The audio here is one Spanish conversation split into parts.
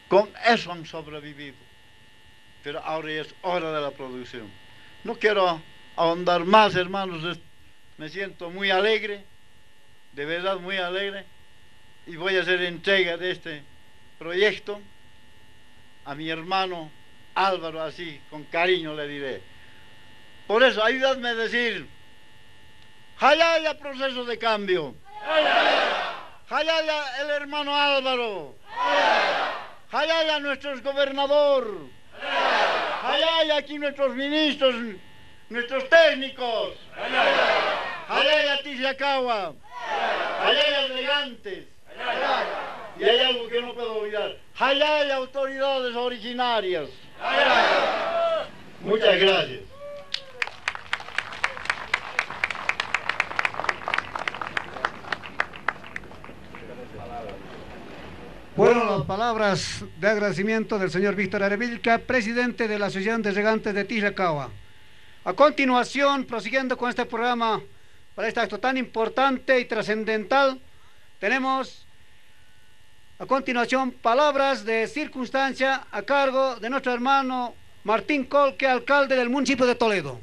Con eso han sobrevivido. Pero ahora es hora de la producción. No quiero ahondar más, hermanos. Me siento muy alegre, de verdad muy alegre, y voy a hacer entrega de este proyecto a mi hermano Álvaro, así, con cariño le diré. Por eso, ayúdame a decir, ¡Jayaya proceso de cambio! ¡Jayaya el hermano Álvaro! ¡Jayaya nuestro gobernador! ¡Jayaya aquí nuestros ministros, nuestros técnicos! ¡Jayaya Tizlacaua! ¡Jayaya elegantes! Y hay algo que no puedo olvidar. ¡Jayaya autoridades originarias! Muchas gracias. Fueron las palabras de agradecimiento del señor Víctor Arevilca, presidente de la Asociación de Regantes de Tizlacaua. A continuación, prosiguiendo con este programa, para este acto tan importante y trascendental, tenemos a continuación palabras de circunstancia a cargo de nuestro hermano Martín Colque, alcalde del municipio de Toledo.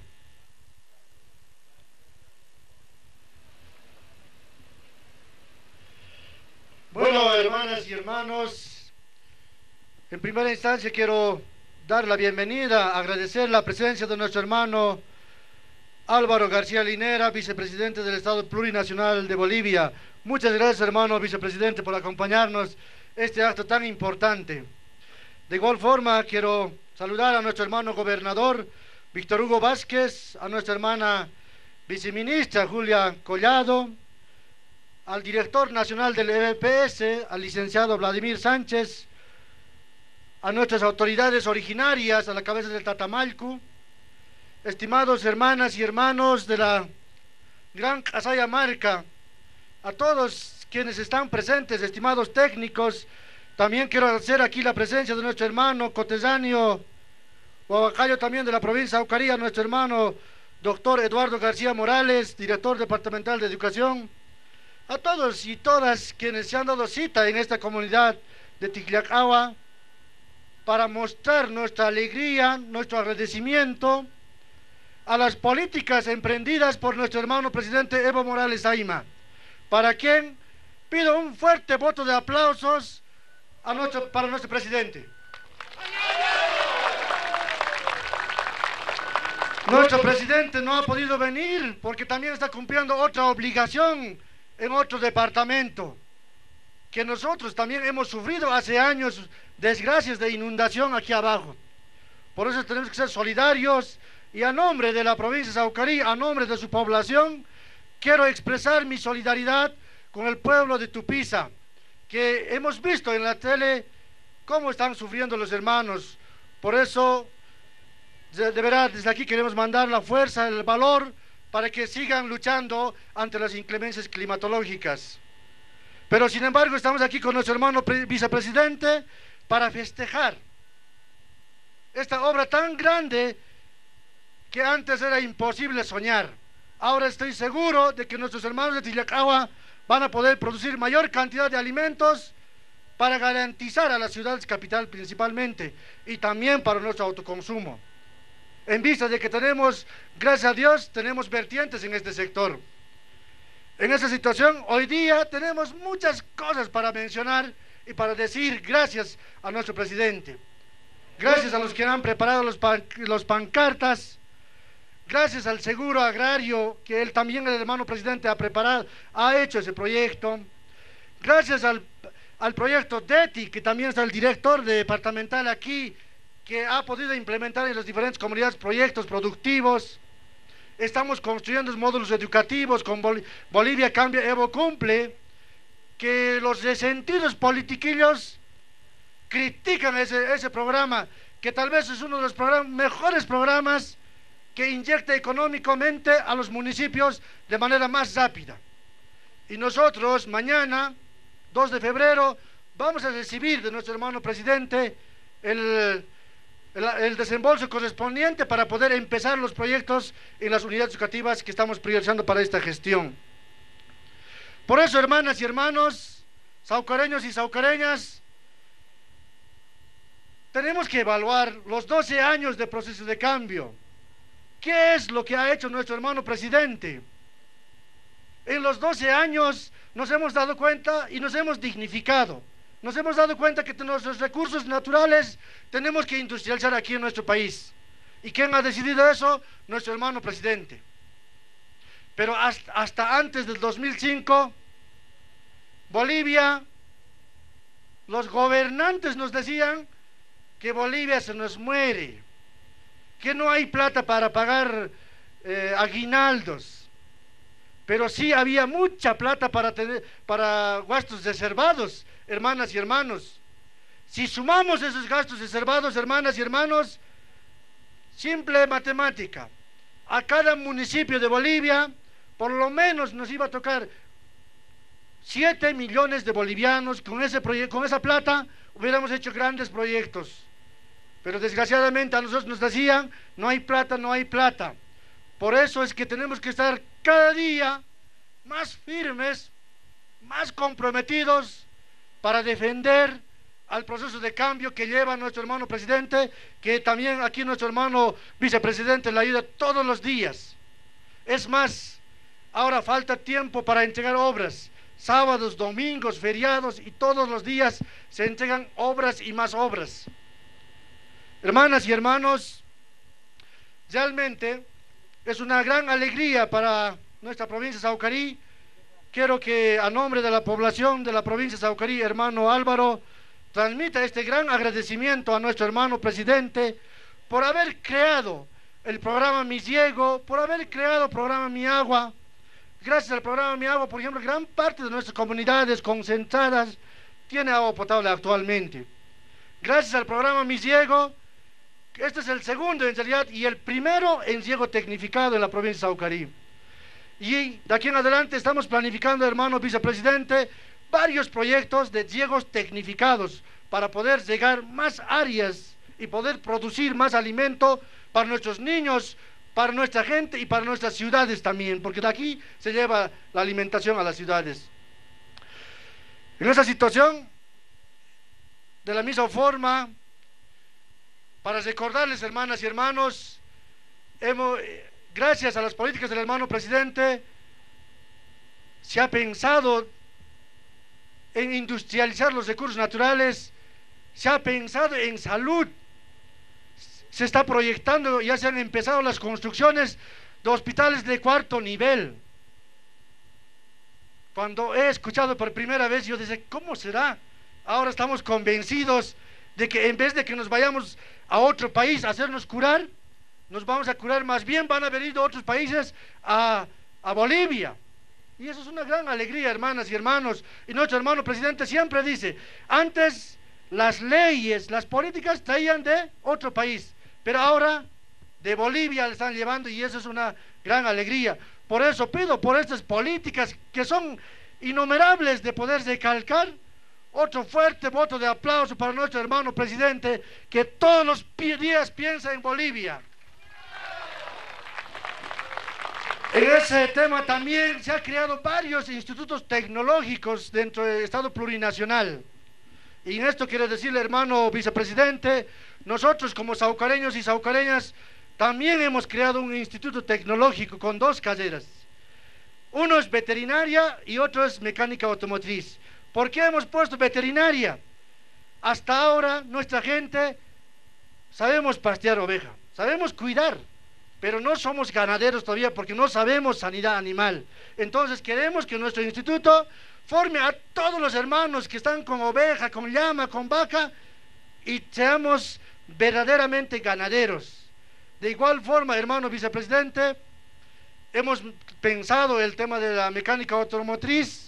Bueno, hermanas y hermanos, en primera instancia quiero dar la bienvenida, agradecer la presencia de nuestro hermano Álvaro García Linera, vicepresidente del Estado Plurinacional de Bolivia. Muchas gracias, hermano vicepresidente, por acompañarnos este acto tan importante. De igual forma, quiero saludar a nuestro hermano gobernador Víctor Hugo Vázquez, a nuestra hermana viceministra Julia Collado, al director nacional del EBPS, al licenciado Vladimir Sánchez, a nuestras autoridades originarias, a la cabeza del Tatamalcu, estimados hermanas y hermanos de la Gran Casayamarca, a todos quienes están presentes, estimados técnicos. También quiero agradecer aquí la presencia de nuestro hermano cotezáneo, huahuacayo también de la provincia de Aucaría, nuestro hermano doctor Eduardo García Morales, director departamental de Educación, a todos y todas quienes se han dado cita en esta comunidad de Tizlacaua para mostrar nuestra alegría, nuestro agradecimiento a las políticas emprendidas por nuestro hermano presidente Evo Morales Aima, para quien pido un fuerte voto de aplausos para nuestro presidente. Nuestro presidente no ha podido venir porque también está cumpliendo otra obligación en otro departamento, que nosotros también hemos sufrido hace años desgracias de inundación aquí abajo. Por eso tenemos que ser solidarios, y a nombre de la provincia de Saucarí, a nombre de su población, quiero expresar mi solidaridad con el pueblo de Tupiza, que hemos visto en la tele cómo están sufriendo los hermanos. Por eso, de verdad, desde aquí queremos mandar la fuerza, el valor, para que sigan luchando ante las inclemencias climatológicas. Pero sin embargo estamos aquí con nuestro hermano vicepresidente para festejar esta obra tan grande que antes era imposible soñar. Ahora estoy seguro de que nuestros hermanos de Tizlacaua van a poder producir mayor cantidad de alimentos para garantizar a las ciudades capital principalmente, y también para nuestro autoconsumo. En vista de que tenemos, gracias a Dios, tenemos vertientes en este sector. En esta situación, hoy día tenemos muchas cosas para mencionar y para decir gracias a nuestro presidente. Gracias a los que han preparado los pancartas, gracias al seguro agrario, que él también, el hermano presidente, ha preparado, ha hecho ese proyecto. Gracias al proyecto DETI, que también está el director departamental aquí, que ha podido implementar en las diferentes comunidades proyectos productivos. Estamos construyendo módulos educativos con Bolivia Cambia, Evo Cumple, que los resentidos politiquillos critican ese programa, que tal vez es uno de los mejores programas que inyecta económicamente a los municipios de manera más rápida. Y nosotros mañana, 2 de febrero, vamos a recibir de nuestro hermano presidente el desembolso correspondiente para poder empezar los proyectos en las unidades educativas que estamos priorizando para esta gestión. Por eso, hermanas y hermanos, saucareños y saucareñas, tenemos que evaluar los 12 años de proceso de cambio. ¿Qué es lo que ha hecho nuestro hermano presidente? En los 12 años nos hemos dado cuenta y nos hemos dignificado. Nos hemos dado cuenta que nuestros recursos naturales tenemos que industrializar aquí en nuestro país. ¿Y quién ha decidido eso? Nuestro hermano presidente. Pero hasta antes del 2005, Bolivia, los gobernantes nos decían que Bolivia se nos muere, que no hay plata para pagar aguinaldos, pero sí había mucha plata para gastos reservados, hermanas y hermanos. Si sumamos esos gastos reservados, hermanas y hermanos, simple matemática, a cada municipio de Bolivia, por lo menos nos iba a tocar 7 millones de bolivianos. Con esa plata hubiéramos hecho grandes proyectos. Pero desgraciadamente a nosotros nos decían, no hay plata, no hay plata. Por eso es que tenemos que estar cada día más firmes, más comprometidos para defender al proceso de cambio que lleva nuestro hermano presidente, que también aquí nuestro hermano vicepresidente le ayuda todos los días. Es más, ahora falta tiempo para entregar obras. Sábados, domingos, feriados y todos los días se entregan obras y más obras. Hermanas y hermanos, realmente es una gran alegría para nuestra provincia de Saucarí. Quiero que a nombre de la población de la provincia de Saucarí, hermano Álvaro, transmita este gran agradecimiento a nuestro hermano presidente por haber creado el programa Mi Ciego, por haber creado el programa Mi Agua. Gracias al programa Mi Agua, por ejemplo, gran parte de nuestras comunidades concentradas tiene agua potable actualmente. Gracias al programa Mi Ciego, este es el segundo en realidad y el primero en ciego tecnificado en la provincia de Saucarí. Y de aquí en adelante estamos planificando, hermano vicepresidente, varios proyectos de ciegos tecnificados para poder llegar más áreas y poder producir más alimento para nuestros niños, para nuestra gente y para nuestras ciudades también, porque de aquí se lleva la alimentación a las ciudades. En esa situación, de la misma forma, para recordarles, hermanas y hermanos, gracias a las políticas del hermano presidente, se ha pensado en industrializar los recursos naturales, se ha pensado en salud, se está proyectando, ya se han empezado las construcciones de hospitales de 4º nivel. Cuando he escuchado por primera vez, yo decía, ¿cómo será? Ahora estamos convencidos de que en vez de que nos vayamos a otro país a hacernos curar, nos vamos a curar, más bien van a venir de otros países a Bolivia. Y eso es una gran alegría, hermanas y hermanos. Y nuestro hermano presidente siempre dice, antes las leyes, las políticas traían de otro país, pero ahora de Bolivia le están llevando y eso es una gran alegría. Por eso pido por estas políticas que son innumerables de poder recalcar, otro fuerte voto de aplauso para nuestro hermano presidente que todos los días piensa en Bolivia. En ese tema también se han creado varios institutos tecnológicos dentro del Estado plurinacional. Y en esto quiero decirle, hermano vicepresidente, nosotros como saucareños y saucareñas también hemos creado un instituto tecnológico con 2 carreras. Uno es veterinaria y otro es mecánica automotriz. ¿Por qué hemos puesto veterinaria? Hasta ahora nuestra gente sabemos pastear oveja, sabemos cuidar, pero no somos ganaderos todavía porque no sabemos sanidad animal. Entonces queremos que nuestro instituto forme a todos los hermanos que están con oveja, con llama, con vaca y seamos verdaderamente ganaderos. De igual forma, hermano vicepresidente, hemos pensado el tema de la mecánica automotriz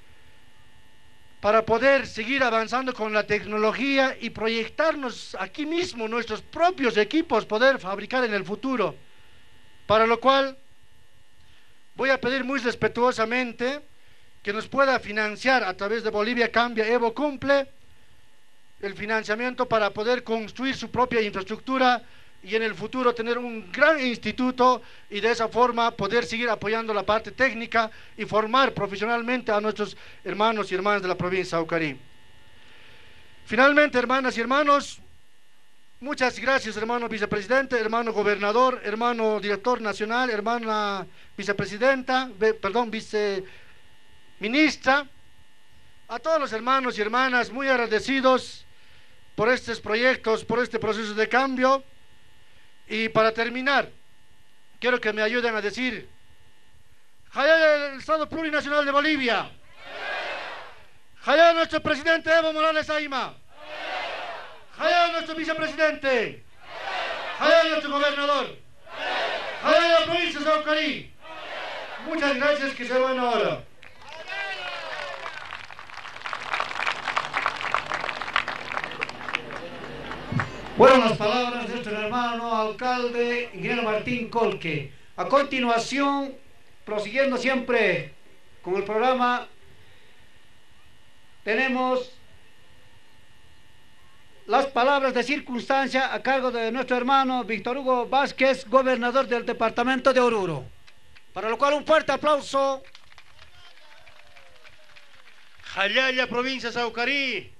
para poder seguir avanzando con la tecnología y proyectarnos aquí mismo nuestros propios equipos, poder fabricar en el futuro. Para lo cual voy a pedir muy respetuosamente que nos pueda financiar a través de Bolivia Cambia, Evo Cumple, el financiamiento para poder construir su propia infraestructura y en el futuro tener un gran instituto y de esa forma poder seguir apoyando la parte técnica y formar profesionalmente a nuestros hermanos y hermanas de la provincia de Saucarí. Finalmente, hermanas y hermanos, Muchas gracias, hermano vicepresidente, hermano gobernador, hermano director nacional, hermana vicepresidenta, viceministra, a todos los hermanos y hermanas muy agradecidos por estos proyectos, por este proceso de cambio. Y para terminar, quiero que me ayuden a decir: ¡Jaya el Estado Plurinacional de Bolivia! ¡Jaya nuestro presidente Evo Morales Aima! ¡Jaya nuestro vicepresidente! ¡Jaya nuestro gobernador! ¡Jaya la provincia de Saucarí! Muchas gracias, que sea buena hora. Fueron las palabras de nuestro hermano alcalde ingeniero Martín Colque. A continuación, prosiguiendo siempre con el programa, tenemos las palabras de circunstancia a cargo de nuestro hermano Víctor Hugo Vázquez, gobernador del departamento de Oruro. Para lo cual un fuerte aplauso. Jayaya, provincia de Saucarí.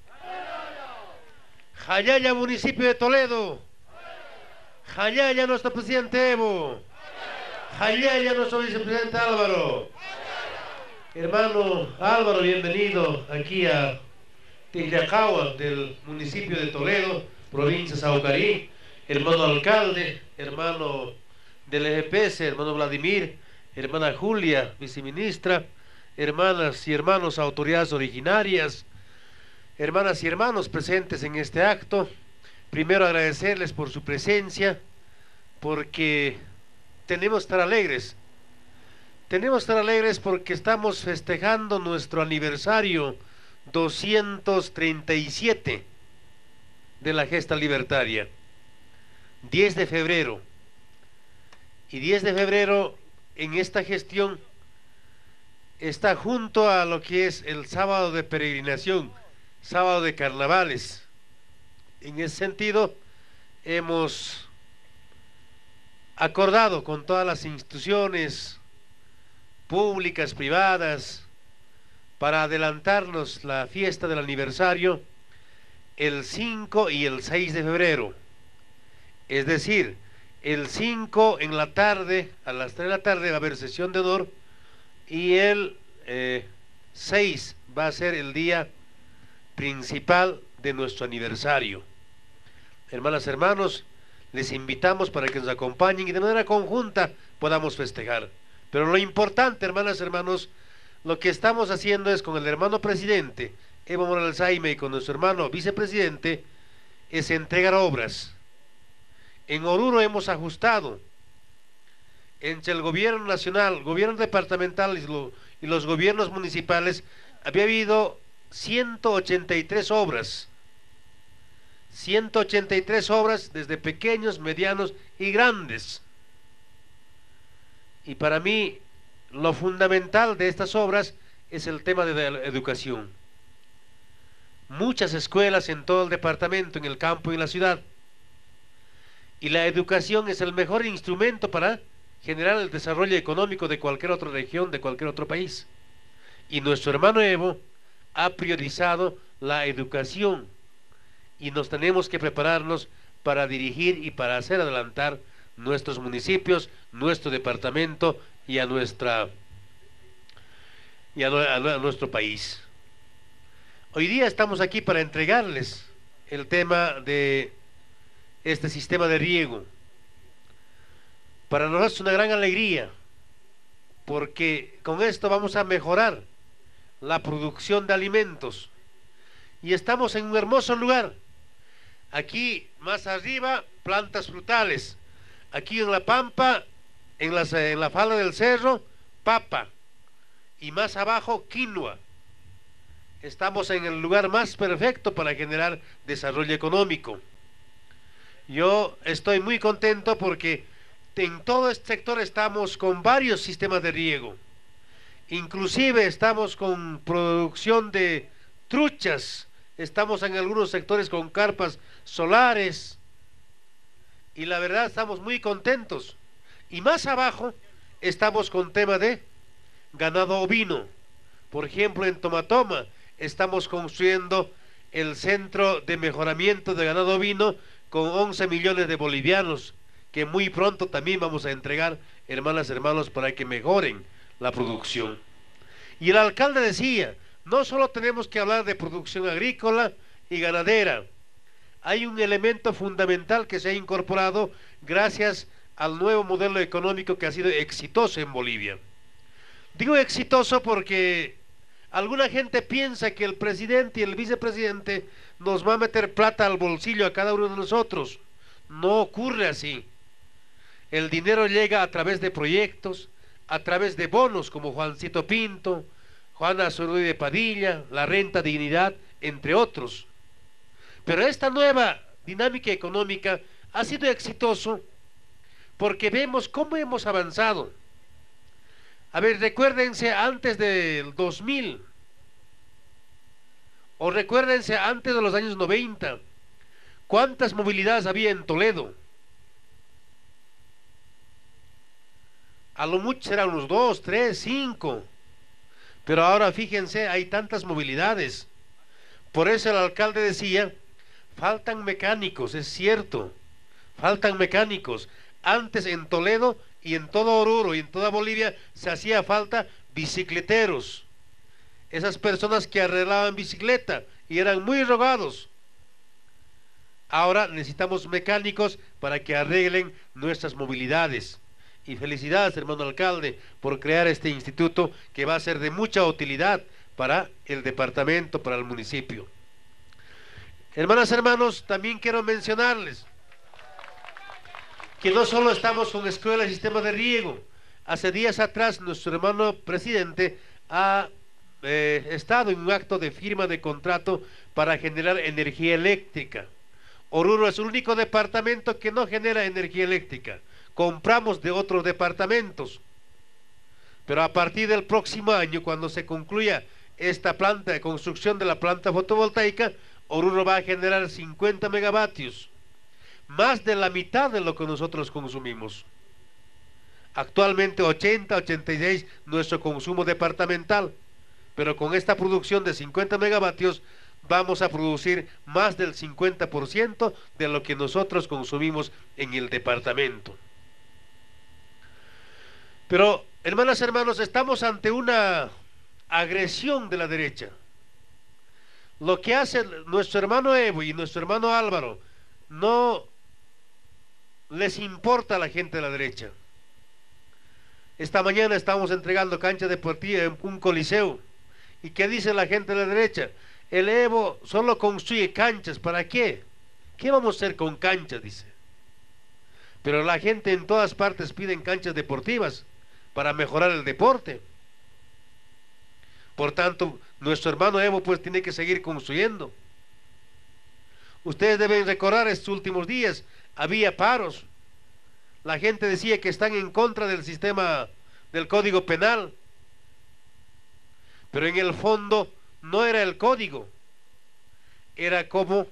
Jayaya, municipio de Toledo. Jayaya, nuestro presidente Evo. Jayaya, nuestro vicepresidente Álvaro. Hermano Álvaro, bienvenido aquí a Tiliacahua, del municipio de Toledo, provincia de Saucarí. Hermano alcalde, hermano del EGPS, hermano Vladimir, hermana Julia, viceministra, hermanas y hermanos autoridades originarias, hermanas y hermanos presentes en este acto. Primero agradecerles por su presencia, porque tenemos que estar alegres. Tenemos que estar alegres porque estamos festejando nuestro aniversario 237 de la gesta libertaria, 10 de febrero. Y 10 de febrero en esta gestión está junto a lo que es el sábado de peregrinación, sábado de carnavales. En ese sentido, hemos acordado con todas las instituciones públicas, privadas, para adelantarnos la fiesta del aniversario el 5 y el 6 de febrero. Es decir, el 5 en la tarde, a las 3 de la tarde va a haber sesión de honor, y el 6 va a ser el día principal de nuestro aniversario. Hermanas, hermanos, les invitamos para que nos acompañen y de manera conjunta podamos festejar. Pero lo importante, hermanas, hermanos, lo que estamos haciendo es con el hermano presidente Evo Morales Aima y con nuestro hermano vicepresidente, es entregar obras. En Oruro hemos ajustado entre el gobierno nacional, gobierno departamental y los gobiernos municipales. Había habido 183 obras. 183 obras, desde pequeños, medianos y grandes. Y para mí lo fundamental de estas obras es el tema de la educación. Muchas escuelas en todo el departamento, en el campo y en la ciudad. Y la educación es el mejor instrumento para generar el desarrollo económico de cualquier otra región, de cualquier otro país. Y nuestro hermano Evo ha priorizado la educación. Y nos tenemos que prepararnos para dirigir y para hacer adelantar nuestros municipios, nuestro departamento y a nuestro país. Hoy día estamos aquí para entregarles el tema de este sistema de riego. Para nosotros es una gran alegría, porque con esto vamos a mejorar la producción de alimentos. Y estamos en un hermoso lugar. Aquí más arriba, plantas frutales. Aquí en la pampa, en la falda del cerro, papa. Y más abajo, quinoa. Estamos en el lugar más perfecto para generar desarrollo económico. Yo estoy muy contento porque en todo este sector estamos con varios sistemas de riego. Inclusive estamos con producción de truchas. Estamos en algunos sectores con carpas solares. Y la verdad estamos muy contentos. Y más abajo estamos con tema de ganado ovino. Por ejemplo, en Tomatoma estamos construyendo el centro de mejoramiento de ganado ovino con 11 millones de bolivianos que muy pronto también vamos a entregar, hermanas, hermanos, para que mejoren la producción. Y el alcalde decía, no solo tenemos que hablar de producción agrícola y ganadera, hay un elemento fundamental que se ha incorporado gracias al nuevo modelo económico que ha sido exitoso en Bolivia. Digo exitoso porque alguna gente piensa que el presidente y el vicepresidente nos va a meter plata al bolsillo a cada uno de nosotros. No ocurre así. El dinero llega a través de proyectos, a través de bonos como Juancito Pinto, Juana Zurduy de Padilla, la renta dignidad, entre otros. Pero esta nueva dinámica económica ha sido exitoso porque vemos cómo hemos avanzado. A ver, recuérdense antes del 2000, o recuérdense antes de los años 90, ¿cuántas movilidades había en Toledo? A lo mucho eran unos 2, 3, 5, pero ahora fíjense, hay tantas movilidades. Por eso el alcalde decía, faltan mecánicos, es cierto, faltan mecánicos. Antes en Toledo y en todo Oruro y en toda Bolivia se hacía falta bicicleteros, esas personas que arreglaban bicicleta y eran muy rogados. Ahora necesitamos mecánicos para que arreglen nuestras movilidades. Y felicidades, hermano alcalde, por crear este instituto que va a ser de mucha utilidad para el departamento, para el municipio. Hermanas, hermanos, también quiero mencionarles que no solo estamos con escuelas y sistemas de riego. Hace días atrás nuestro hermano presidente ha estado en un acto de firma de contrato para generar energía eléctrica. Oruro es el único departamento que no genera energía eléctrica. Compramos de otros departamentos. Pero a partir del próximo año, cuando se concluya esta planta de construcción de la planta fotovoltaica, Oruro va a generar 50 megavatios. Más de la mitad de lo que nosotros consumimos. Actualmente 80, 86 nuestro consumo departamental, pero con esta producción de 50 megavatios vamos a producir más del 50% de lo que nosotros consumimos en el departamento. Pero, hermanas, hermanos, estamos ante una agresión de la derecha. Lo que hace nuestro hermano Evo y nuestro hermano Álvaro no les importa a la gente de la derecha. Esta mañana estamos entregando cancha deportiva en un coliseo. ¿Y qué dice la gente de la derecha? El Evo solo construye canchas, ¿para qué? ¿Qué vamos a hacer con canchas? Dice. Pero la gente en todas partes piden canchas deportivas para mejorar el deporte. Por tanto, nuestro hermano Evo pues tiene que seguir construyendo. Ustedes deben recordar estos últimos días, había paros. La gente decía que están en contra del sistema del Código Penal. Pero en el fondo no era el código. Era como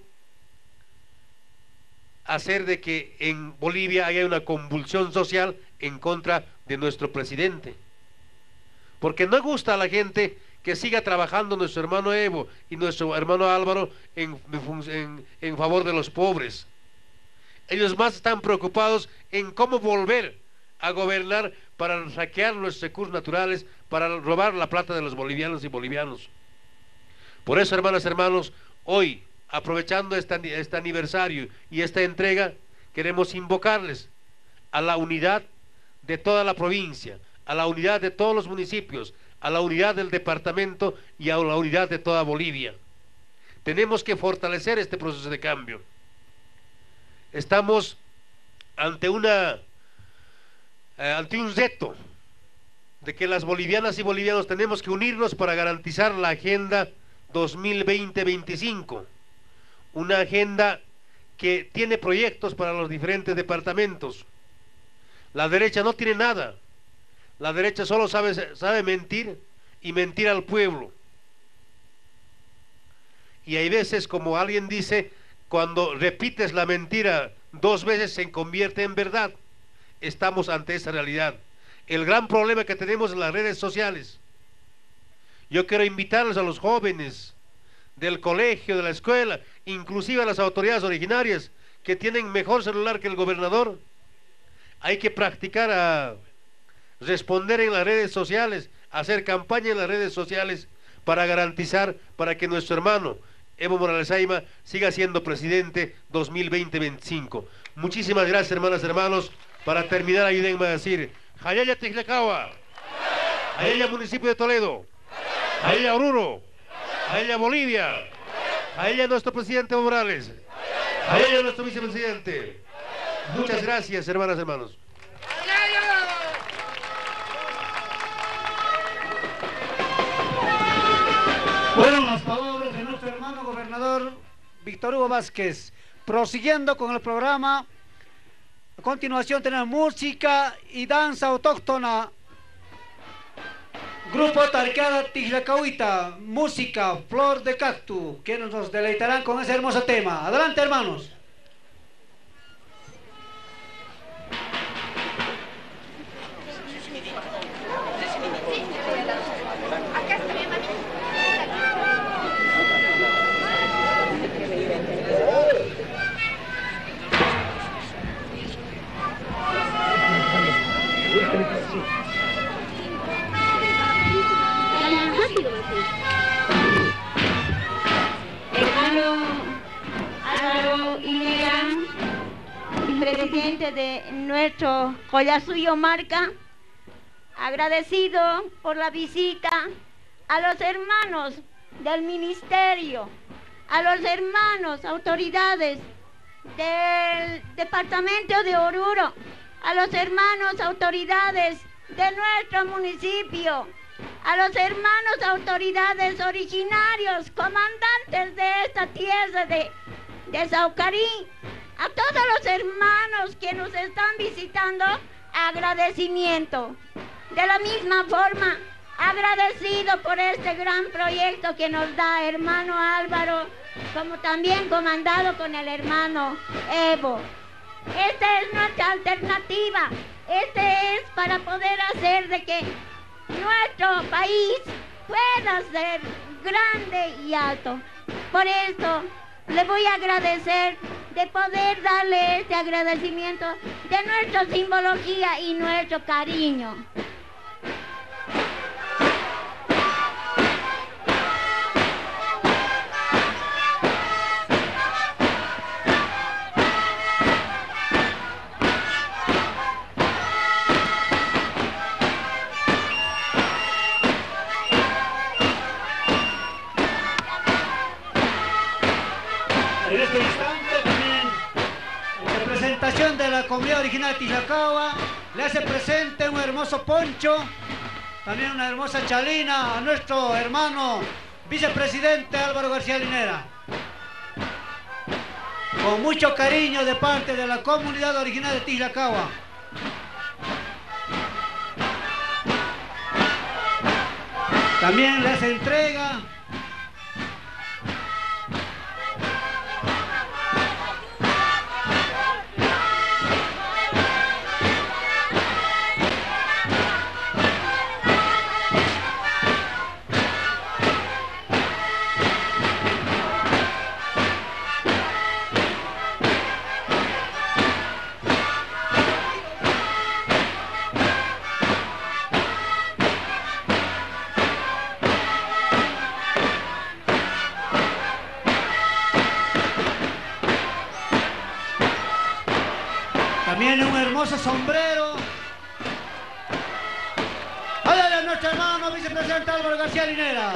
hacer de que en Bolivia haya una convulsión social en contra de nuestro presidente. Porque no gusta a la gente que siga trabajando nuestro hermano Evo y nuestro hermano Álvaro en favor de los pobres. Ellos más están preocupados en cómo volver a gobernar para saquear los recursos naturales, para robar la plata de los bolivianos y bolivianos. Por eso, hermanas y hermanos, hoy, aprovechando este aniversario y esta entrega, queremos invocarles a la unidad de toda la provincia, a la unidad de todos los municipios, a la unidad del departamento y a la unidad de toda Bolivia. Tenemos que fortalecer este proceso de cambio. Estamos ante un reto de que las bolivianas y bolivianos tenemos que unirnos para garantizar la agenda 2020-25, una agenda que tiene proyectos para los diferentes departamentos. La derecha no tiene nada. La derecha solo sabe mentir y mentir al pueblo. Y hay veces, como alguien dice, cuando repites la mentira 2 veces se convierte en verdad. Estamos ante esa realidad. El gran problema que tenemos en las redes sociales. Yo quiero invitarles a los jóvenes del colegio, de la escuela, inclusive a las autoridades originarias, que tienen mejor celular que el gobernador. Hay que practicar a responder en las redes sociales, hacer campaña en las redes sociales para garantizar, para que nuestro hermano Evo Morales Ayma siga siendo presidente 2020-25. Muchísimas gracias, hermanas y hermanos. Para terminar, ayúdenme a decir: Jayaya Tixlacawa, Jayaya municipio de Toledo, Jayaya Oruro, Jayaya Bolivia, Jayaya nuestro presidente Evo Morales, Jayaya nuestro vicepresidente. Muchas gracias, hermanas y hermanos. Fueron las palabras de nuestro hermano gobernador Víctor Hugo Vázquez. Prosiguiendo con el programa, a continuación tenemos música y danza autóctona. Grupo Tarqueada Tixlacahuita, música Flor de Cactus, que nos deleitarán con ese hermoso tema. Adelante, hermanos. Presidente de nuestro Collasuyo Marca, agradecido por la visita a los hermanos del ministerio, a los hermanos autoridades del departamento de Oruro, a los hermanos autoridades de nuestro municipio, a los hermanos autoridades originarios, comandantes de esta tierra de Saucarí, a todos los hermanos que nos están visitando, agradecimiento. De la misma forma, agradecido por este gran proyecto que nos da hermano Álvaro, como también comandado con el hermano Evo. Esta es nuestra alternativa. Este es para poder hacer de que nuestro país pueda ser grande y alto. Por esto, le voy a agradecer de poder darle este agradecimiento de nuestra simbología y nuestro cariño. En este instante también, en representación de la comunidad original de Tixlacahua, le hace presente un hermoso poncho, también una hermosa chalina a nuestro hermano vicepresidente Álvaro García Linera. Con mucho cariño de parte de la comunidad original de Tixlacahua. También le hace entrega también un hermoso sombrero. ¡Háblale a nuestro hermano vicepresidente Álvaro García Linera!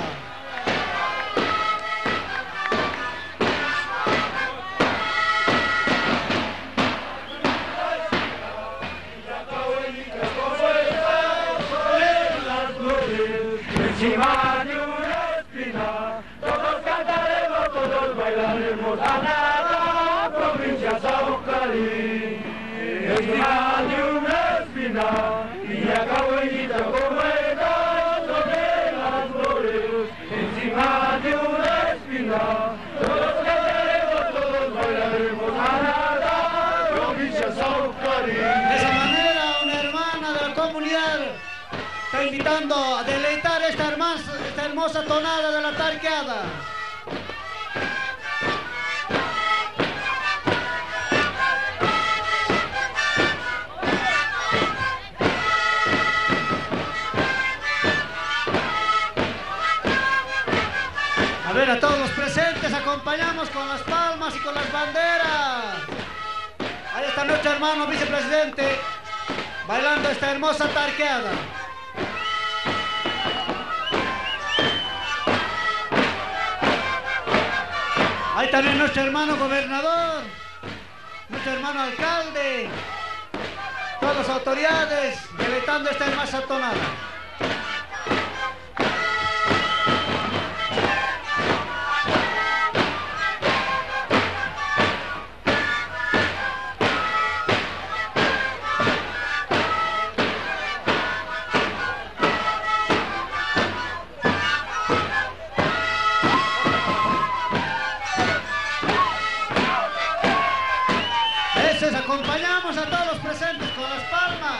Encima de una espina, todos cantaremos, todos bailaremos a nada, provincia Saucarí. Encima de una espina, Tixlacahuita como está sobre las flores. Encima de una espina, todos cantaremos, todos bailaremos a nada, provincia Saucarí. De esa manera, una hermana de la comunidad está invitando a deleitar esta hermosa tonada de la tarqueada. acompañamos con las palmas y con las banderas. Ahí está nuestro hermano vicepresidente bailando esta hermosa tarqueada. Ahí también nuestro hermano gobernador, nuestro hermano alcalde, todas las autoridades deleitando esta hermosa tonada. Acompañamos a todos los presentes con las palmas.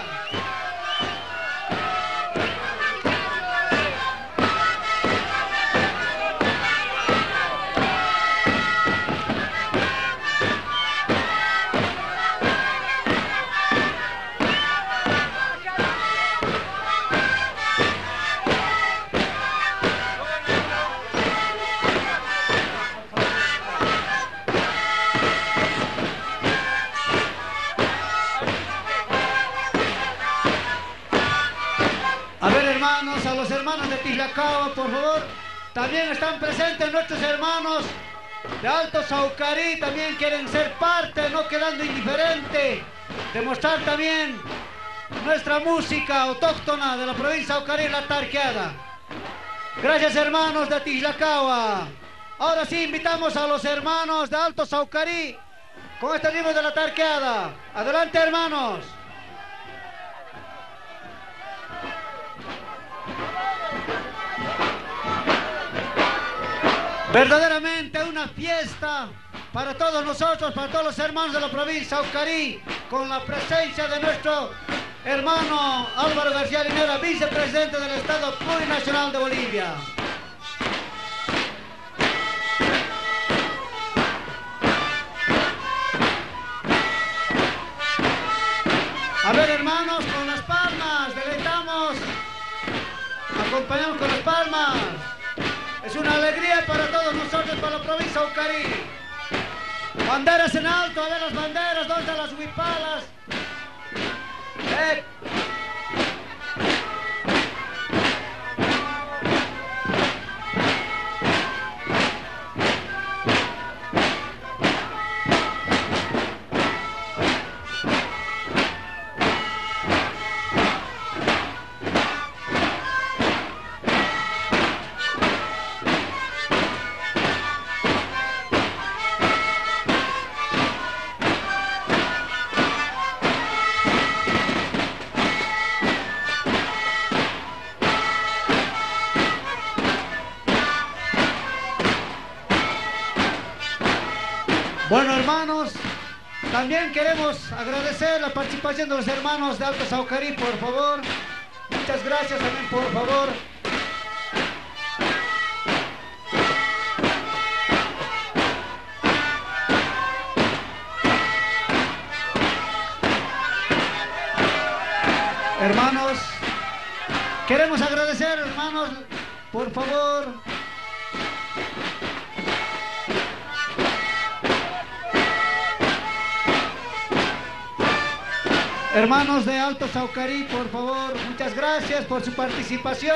A los hermanos de Tislacahua, por favor, también están presentes nuestros hermanos de Alto Saucarí, también quieren ser parte, no quedando indiferente, demostrar también nuestra música autóctona de la provincia de Saucarí, la tarqueada. Gracias, hermanos de Tislacahua. Ahora sí invitamos a los hermanos de Alto Saucarí con este ritmo de la tarqueada. Adelante, hermanos. Verdaderamente una fiesta para todos nosotros, para todos los hermanos de la provincia de Saucarí, con la presencia de nuestro hermano Álvaro García Linera, vicepresidente del Estado Plurinacional de Bolivia. A ver, hermanos, con las palmas, deleitamos, acompañamos con las palmas. Es una alegría para todos nosotros, para la provincia de Saucarí. Banderas en alto, a ver las banderas, ¿dónde están las huipalas? Bueno, hermanos, también queremos agradecer la participación de los hermanos de Alto Saucarí, por favor. Muchas gracias también, por favor. Hermanos, queremos agradecer, hermanos, por favor. Hermanos de Alto Saucarí, por favor, muchas gracias por su participación.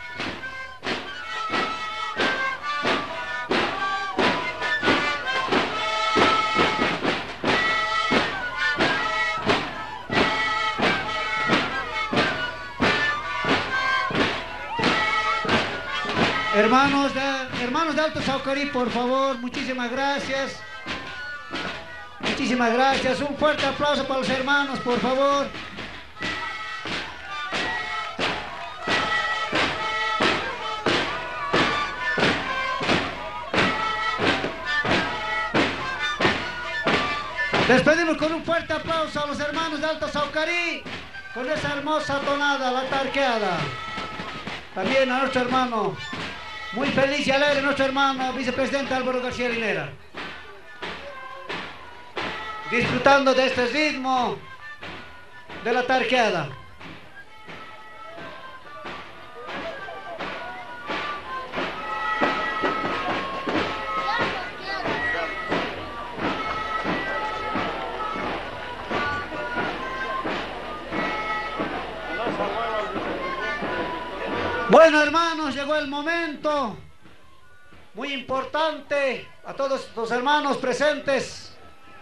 Hermanos de Alto Saucarí, por favor, muchísimas gracias. Muchísimas gracias. Un fuerte aplauso para los hermanos, por favor. Despedimos con un fuerte aplauso a los hermanos de Alto Saucarí con esa hermosa tonada, la tarqueada. También a nuestro hermano, muy feliz y alegre, nuestro hermano vicepresidente Álvaro García Linera, disfrutando de este ritmo de la tarqueada. Bueno, hermanos, llegó el momento muy importante a todos los hermanos presentes.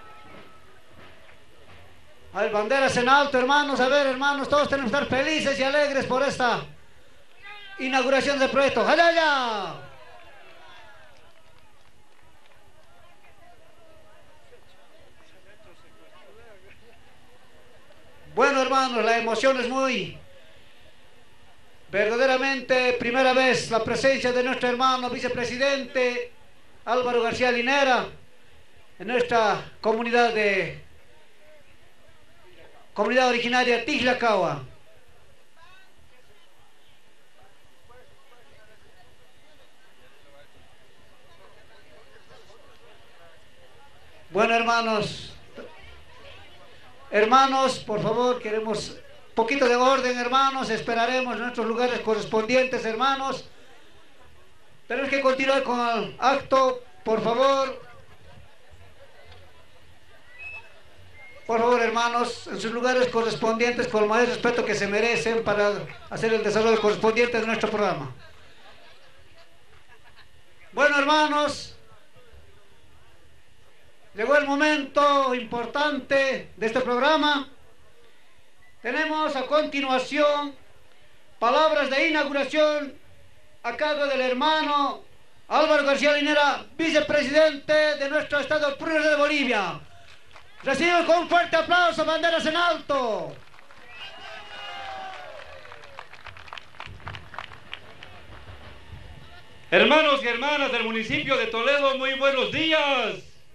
Hay banderas en alto, hermanos. A ver, hermanos, todos tenemos que estar felices y alegres por esta inauguración del proyecto. ¡Allá, allá! Bueno, hermanos, la emoción es muy... verdaderamente, primera vez la presencia de nuestro hermano vicepresidente Álvaro García Linera en nuestra comunidad originaria Tislacahua. Bueno, hermanos, por favor, queremos poquito de orden, hermanos. Esperaremos en nuestros lugares correspondientes, hermanos. Tenemos que continuar con el acto, por favor. Por favor, hermanos, en sus lugares correspondientes, con el mayor respeto que se merecen para hacer el desarrollo correspondiente de nuestro programa. Bueno, hermanos, llegó el momento importante de este programa. Tenemos a continuación palabras de inauguración a cargo del hermano Álvaro García Linera, vicepresidente de nuestro estado pluripotenciario de Bolivia. Reciban con un fuerte aplauso, banderas en alto. Hermanos y hermanas del municipio de Toledo, muy buenos días.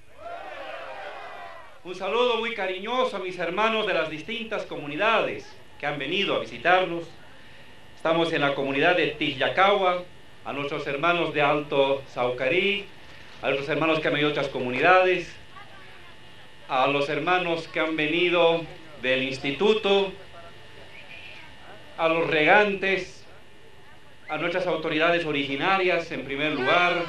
Un saludo muy cariñoso a mis hermanos de las distintas comunidades que han venido a visitarnos. Estamos en la comunidad de Tislacahua, a nuestros hermanos de Alto Saucarí, a nuestros hermanos que han venido de otras comunidades, a los hermanos que han venido del instituto, a los regantes, a nuestras autoridades originarias en primer lugar,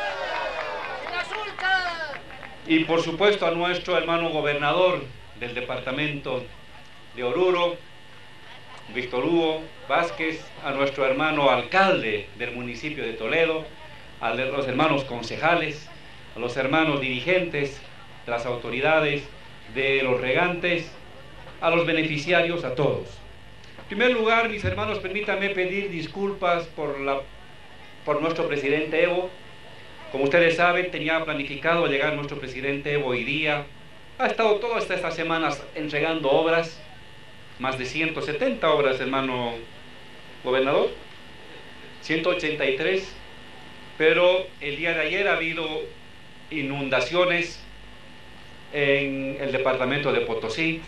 y por supuesto a nuestro hermano gobernador del departamento de Oruro, Víctor Hugo Vázquez, a nuestro hermano alcalde del municipio de Toledo, a los hermanos concejales, a los hermanos dirigentes de las autoridades, de los regantes, a los beneficiarios, a todos. En primer lugar, mis hermanos, permítanme pedir disculpas por nuestro presidente Evo. Como ustedes saben, tenía planificado llegar nuestro presidente Evo hoy día. Ha estado todas estas semanas entregando obras, más de 170 obras, hermano gobernador, 183, pero el día de ayer ha habido inundaciones en el departamento de Potosí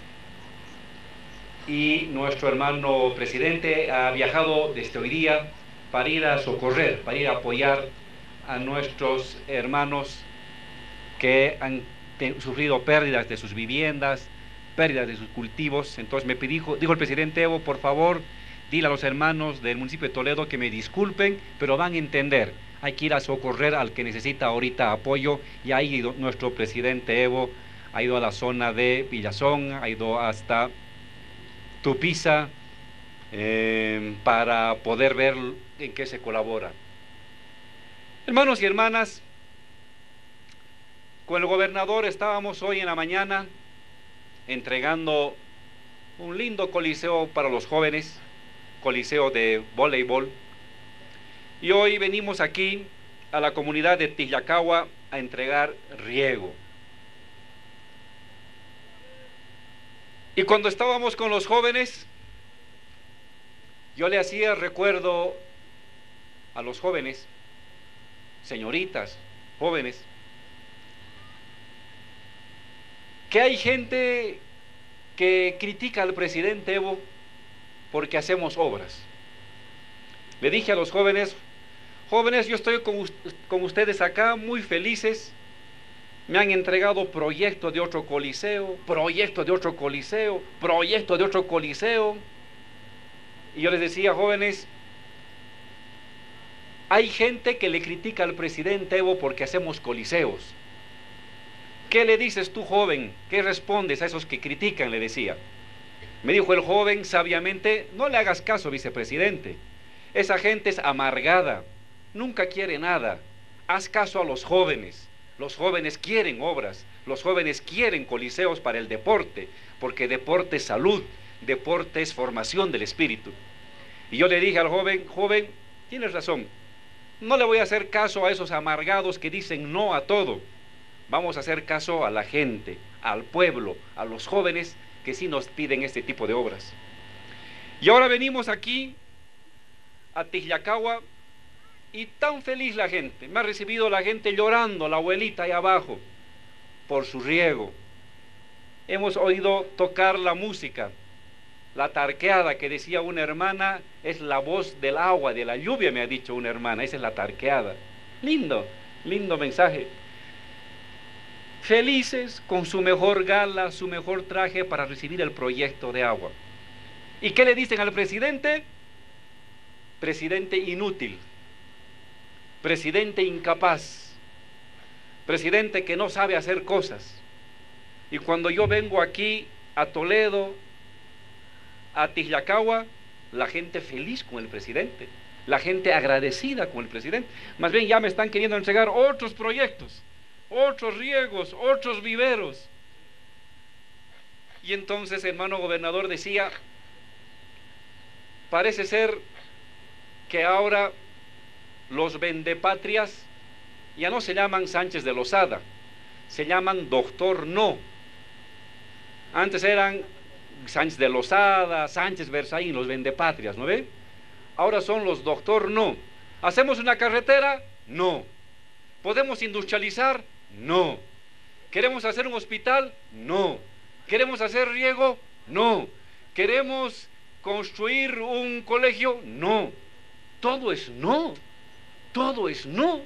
y nuestro hermano presidente ha viajado desde hoy día para ir a socorrer, para ir a apoyar a nuestros hermanos que han sufrido pérdidas de sus viviendas, pérdidas de sus cultivos. Entonces dijo el presidente Evo, por favor, dile a los hermanos del municipio de Toledo que me disculpen, pero van a entender, hay que ir a socorrer al que necesita ahorita apoyo. Y ha ido nuestro presidente Evo, ha ido a la zona de Villazón, ha ido hasta Tupiza, para poder ver en qué se colabora. Hermanos y hermanas, con el gobernador estábamos hoy en la mañana entregando un lindo coliseo para los jóvenes, coliseo de voleibol, y hoy venimos aquí a la comunidad de Tislacahua a entregar riego. Y cuando estábamos con los jóvenes, yo le hacía recuerdo a los jóvenes, señoritas, jóvenes, que hay gente que critica al presidente Evo porque hacemos obras. Le dije a los jóvenes, yo estoy con ustedes acá muy felices, me han entregado proyectos de otro coliseo, proyectos de otro coliseo, proyectos de otro coliseo, y yo les decía, jóvenes, hay gente que le critica al presidente Evo porque hacemos coliseos. ¿Qué le dices tú, joven? ¿Qué respondes a esos que critican?, le decía. Me dijo el joven sabiamente, no le hagas caso, vicepresidente. Esa gente es amargada, nunca quiere nada. Haz caso a los jóvenes. Los jóvenes quieren obras, los jóvenes quieren coliseos para el deporte, porque deporte es salud, deporte es formación del espíritu. Y yo le dije al joven, joven, tienes razón, no le voy a hacer caso a esos amargados que dicen no a todo. Vamos a hacer caso a la gente, al pueblo, a los jóvenes que sí nos piden este tipo de obras. Y ahora venimos aquí a Tixllacagua y tan feliz la gente. Me ha recibido la gente llorando, la abuelita ahí abajo, por su riego. Hemos oído tocar la música, la tarqueada que decía una hermana, es la voz del agua, de la lluvia, me ha dicho una hermana, esa es la tarqueada. Lindo, lindo mensaje. Felices con su mejor gala, su mejor traje para recibir el proyecto de agua. ¿Y qué le dicen al presidente? Presidente inútil, presidente incapaz, presidente que no sabe hacer cosas. Y cuando yo vengo aquí a Toledo, a Tixllacagua, la gente feliz con el presidente, la gente agradecida con el presidente. Más bien ya me están queriendo entregar otros proyectos, otros riegos, otros viveros. Y entonces, hermano gobernador, decía, parece ser que ahora los vendepatrias ya no se llaman Sánchez de Lozada, se llaman Doctor No. Antes eran Sánchez de Lozada, Sánchez Berzaín, los vendepatrias, ¿no ve? Ahora son los Doctor No. ¿Hacemos una carretera? No. ¿Podemos industrializar? No. ¿Queremos hacer un hospital? No. ¿Queremos hacer riego? No. ¿Queremos construir un colegio? No. Todo es no. Todo es no.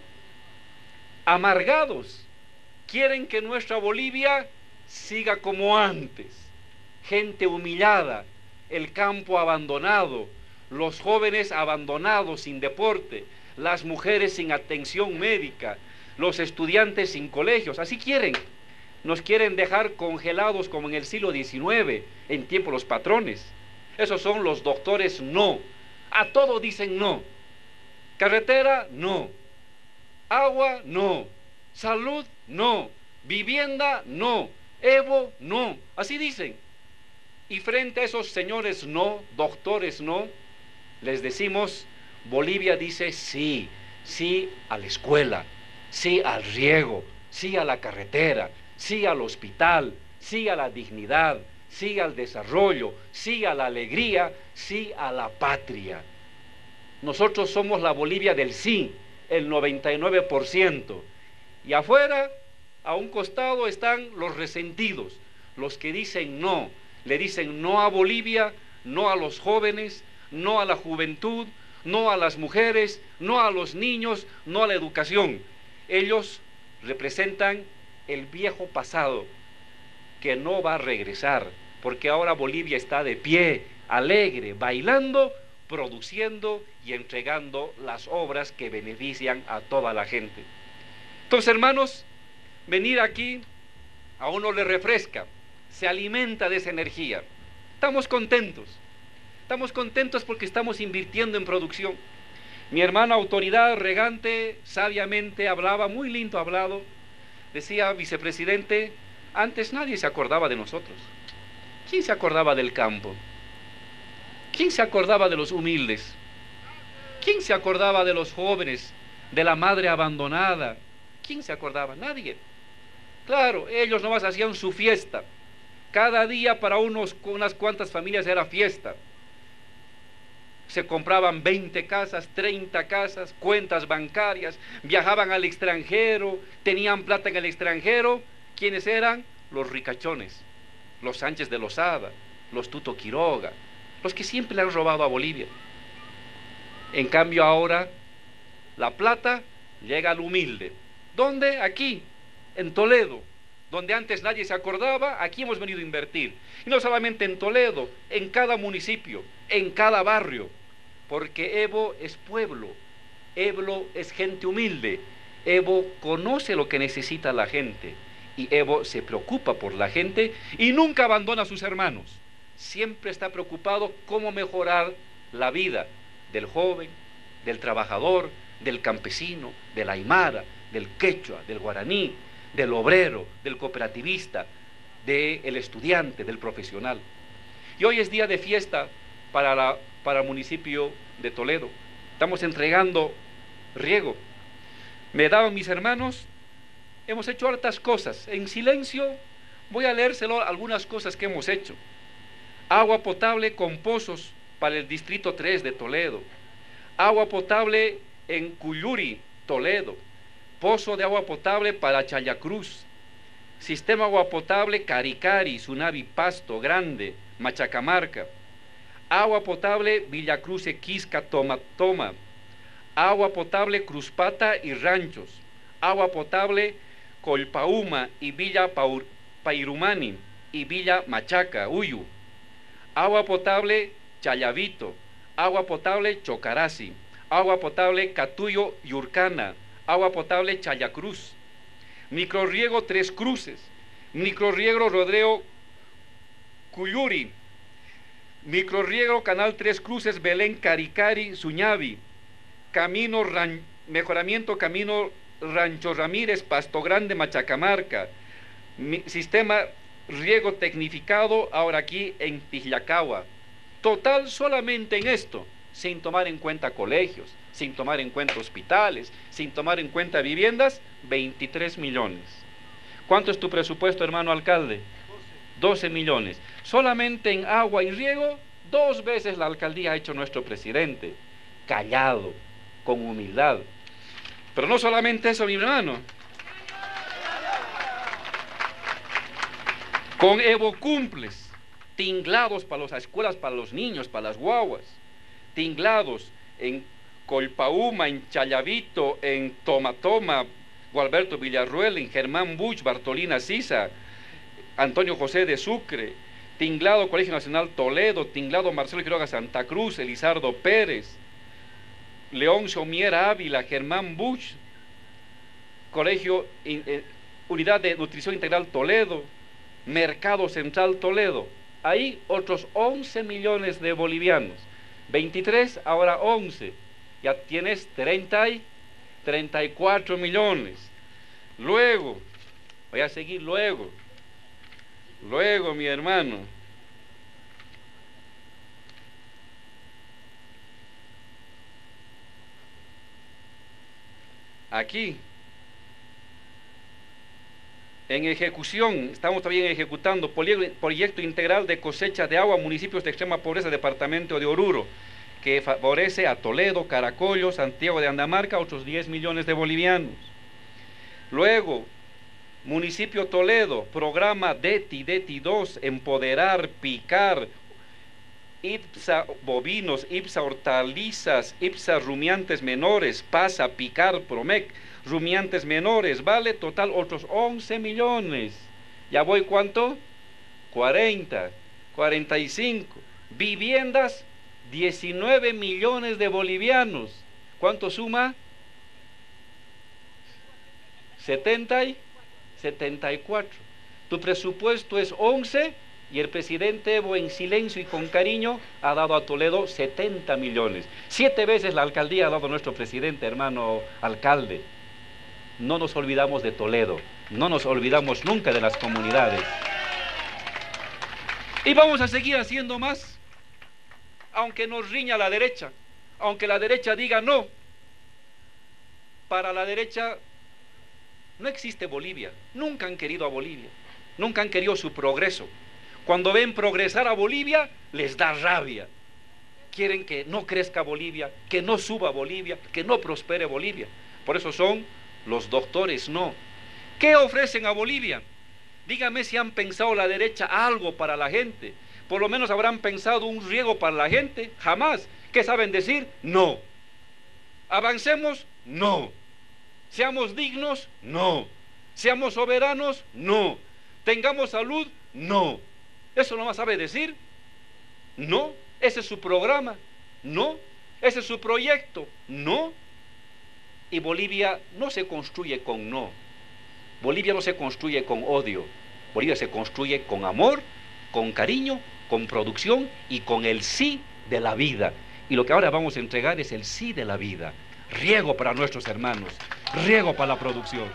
Amargados. Quieren que nuestra Bolivia siga como antes. Gente humillada, el campo abandonado, los jóvenes abandonados sin deporte, las mujeres sin atención médica, los estudiantes sin colegios. Así quieren. Nos quieren dejar congelados como en el siglo XIX, en tiempo de los patrones. Esos son los doctores no. A todo dicen no. Carretera, no. Agua, no. Salud, no. Vivienda, no. Evo, no. Así dicen. Y frente a esos señores no, doctores no, les decimos, Bolivia dice sí, sí a la escuela, sí al riego, sí a la carretera, sí al hospital, sí a la dignidad, sí al desarrollo, sí a la alegría, sí a la patria. Nosotros somos la Bolivia del sí, el 99%. Y afuera, a un costado, están los resentidos, los que dicen no. Le dicen no a Bolivia, no a los jóvenes, no a la juventud, no a las mujeres, no a los niños, no a la educación. Ellos representan el viejo pasado que no va a regresar, porque ahora Bolivia está de pie, alegre, bailando, produciendo y entregando las obras que benefician a toda la gente. Entonces, hermanos, venir aquí a uno le refresca, se alimenta de esa energía. Estamos contentos porque estamos invirtiendo en producción. Mi hermana autoridad regante sabiamente hablaba, muy lindo hablado, decía, vicepresidente, antes nadie se acordaba de nosotros. ¿Quién se acordaba del campo? ¿Quién se acordaba de los humildes? ¿Quién se acordaba de los jóvenes, de la madre abandonada? ¿Quién se acordaba? Nadie. Claro, ellos nomás hacían su fiesta. Cada día para unas cuantas familias era fiesta. Se compraban 20 casas, 30 casas, cuentas bancarias, viajaban al extranjero, tenían plata en el extranjero. ¿Quiénes eran? Los ricachones, los Sánchez de Lozada, los Tuto Quiroga, los que siempre le han robado a Bolivia. En cambio ahora, la plata llega al humilde. ¿Dónde? Aquí, en Toledo. Donde antes nadie se acordaba, aquí hemos venido a invertir. Y no solamente en Toledo, en cada municipio, en cada barrio, porque Evo es pueblo, Evo es gente humilde, Evo conoce lo que necesita la gente, y Evo se preocupa por la gente y nunca abandona a sus hermanos. Siempre está preocupado cómo mejorar la vida del joven, del trabajador, del campesino, del aymara, del quechua, del guaraní, del obrero, del cooperativista, del estudiante, del profesional. Y hoy es día de fiesta para el municipio de Toledo. Estamos entregando riego. Me daban mis hermanos, hemos hecho hartas cosas. En silencio voy a leérselo algunas cosas que hemos hecho. Agua potable con pozos para el distrito 3 de Toledo. Agua potable en Cuyuri, Toledo. Pozo de agua potable para Chayacruz. Sistema agua potable Caricari, Sunavi, Pasto, Grande, Machacamarca. Agua potable Villacruz, Quisca, Toma. Agua potable Cruzpata y Ranchos. Agua potable Colpauma y Villa Pairumani y Villa Machaca, Uyu. Agua potable Chayavito. Agua potable Chocarasi. Agua potable Catuyo y Urcana. Agua potable Chayacruz. Microrriego Tres Cruces. Microrriego Rodeo Cuyuri. Microrriego Canal Tres Cruces, Belén, Caricari, Suñavi. Mejoramiento Camino Rancho Ramírez, Pasto Grande, Machacamarca. Sistema riego tecnificado ahora aquí en Tijlacagua. Total solamente en esto, sin tomar en cuenta colegios, sin tomar en cuenta hospitales, sin tomar en cuenta viviendas, 23 millones. ¿Cuánto es tu presupuesto, hermano alcalde? 12 millones. Solamente en agua y riego, 2 veces la alcaldía ha hecho nuestro presidente, callado, con humildad. Pero no solamente eso, mi hermano. Con Evo Cumples, tinglados para las escuelas, para los niños, para las guaguas, tinglados en Colpauma, en Chayavito, en Toma, Gualberto Villarruel, en Germán Buch, Bartolina Sisa, Antonio José de Sucre, tinglado Colegio Nacional Toledo, tinglado Marcelo Quiroga Santa Cruz, Elizardo Pérez, Leoncio Miera Ávila, Germán Buch, Colegio Unidad de Nutrición Integral Toledo, Mercado Central Toledo. Ahí otros 11 millones de bolivianos. 23, ahora 11. Ya tienes 34 millones. Luego, voy a seguir luego, mi hermano. Aquí, en ejecución, estamos también ejecutando proyecto integral de cosecha de agua, municipios de extrema pobreza, departamento de Oruro, que favorece a Toledo, Caracollo, Santiago de Andamarca, otros 10 millones de bolivianos. Luego, municipio Toledo, programa DETI 2, empoderar, picar, IPSA bovinos, IPSA hortalizas, IPSA rumiantes menores, PASA, picar, PROMEC, rumiantes menores, vale, total otros 11 millones. ¿Ya voy cuánto? 40, 45. Viviendas, 19 millones de bolivianos. ¿Cuánto suma? 74. Tu presupuesto es 11 y el presidente Evo, en silencio y con cariño, ha dado a Toledo 70 millones. 7 veces la alcaldía ha dado a nuestro presidente, hermano alcalde. No nos olvidamos de Toledo, no nos olvidamos nunca de las comunidades. Y vamos a seguir haciendo más, aunque nos riña la derecha, aunque la derecha diga no. Para la derecha no existe Bolivia, nunca han querido a Bolivia, nunca han querido su progreso. Cuando ven progresar a Bolivia, les da rabia. Quieren que no crezca Bolivia, que no suba Bolivia, que no prospere Bolivia. Por eso son los doctores no. ¿Qué ofrecen a Bolivia? Dígame si han pensado la derecha algo para la gente. Por lo menos habrán pensado un riego para la gente. Jamás. ¿Qué saben decir? No. Avancemos, no. Seamos dignos, no. Seamos soberanos, no. Tengamos salud, no. ¿Eso nomás sabe decir? No. ¿Ese es su programa? No. ¿Ese es su proyecto? No. Y Bolivia no se construye con no. Bolivia no se construye con odio. Bolivia se construye con amor, con cariño, con producción y con el sí de la vida. Y lo que ahora vamos a entregar es el sí de la vida. Riego para nuestros hermanos, riego para la producción.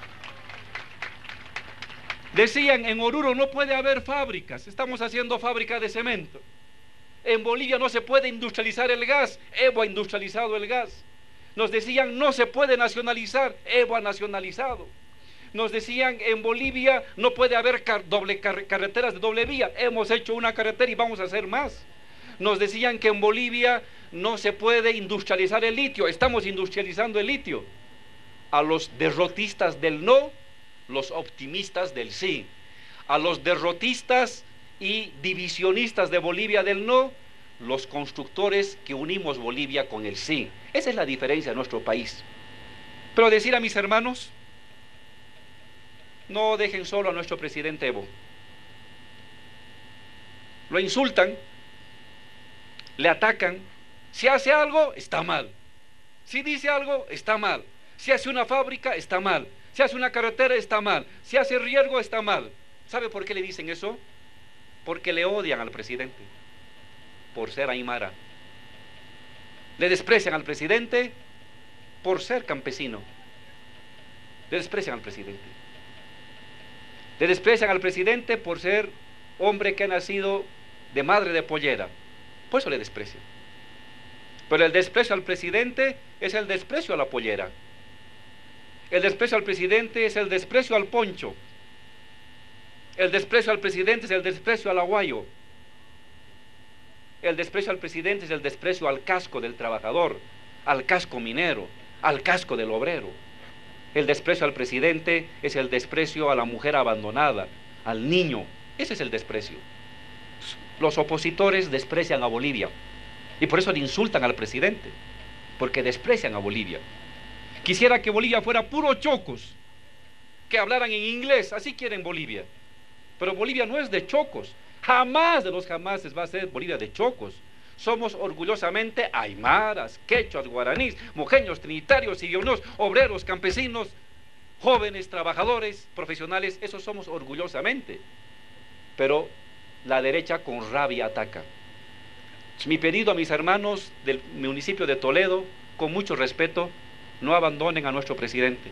Decían, en Oruro no puede haber fábricas, estamos haciendo fábrica de cemento. En Bolivia no se puede industrializar el gas, Evo ha industrializado el gas. Nos decían, no se puede nacionalizar, Evo ha nacionalizado. Nos decían, en Bolivia no puede haber carreteras de doble vía, hemos hecho una carretera y vamos a hacer más. Nos decían que en Bolivia no se puede industrializar el litio, estamos industrializando el litio. A los derrotistas del no, los optimistas del sí. A los derrotistas y divisionistas de Bolivia del no, los constructores que unimos Bolivia con el sí. Esa es la diferencia de nuestro país. Pero decir a mis hermanos, no dejen solo a nuestro presidente Evo. Lo insultan, le atacan. Si hace algo, está mal. Si dice algo, está mal. Si hace una fábrica, está mal. Si hace una carretera, está mal. Si hace riego, está mal. ¿Sabe por qué le dicen eso? Porque le odian al presidente, por ser aymara. Le desprecian al presidente por ser campesino. Le desprecian al presidente. Le desprecian al presidente por ser hombre que ha nacido de madre de pollera. Por eso le desprecian. Pero el desprecio al presidente es el desprecio a la pollera. El desprecio al presidente es el desprecio al poncho. El desprecio al presidente es el desprecio al aguayo. El desprecio al presidente es el desprecio al casco del trabajador, al casco minero, al casco del obrero. El desprecio al presidente es el desprecio a la mujer abandonada, al niño. Ese es el desprecio. Los opositores desprecian a Bolivia y por eso le insultan al presidente, porque desprecian a Bolivia. Quisiera que Bolivia fuera puro chocos, que hablaran en inglés, así quieren Bolivia. Pero Bolivia no es de chocos, jamás de los jamases va a ser Bolivia de chocos. Somos orgullosamente aymaras, quechuas, guaraníes, mojeños, trinitarios, irionos, obreros, campesinos, jóvenes, trabajadores, profesionales, eso somos orgullosamente. Pero la derecha con rabia ataca. Mi pedido a mis hermanos del municipio de Toledo, con mucho respeto, no abandonen a nuestro presidente.